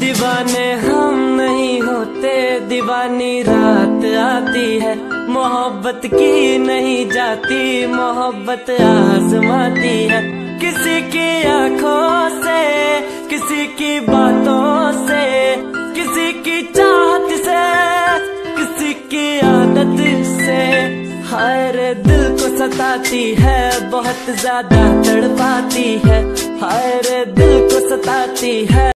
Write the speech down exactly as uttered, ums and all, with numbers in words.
दीवाने हम नहीं होते, दीवानी रात आती है। मोहब्बत की नहीं जाती, मोहब्बत आजमाती है। किसी की आंखों से, किसी की बातों से, किसी की चाहत से, किसी की आदत से। हाय रे दिल को सताती है, बहुत ज्यादा तड़पाती है। हाय रे दिल को सताती है।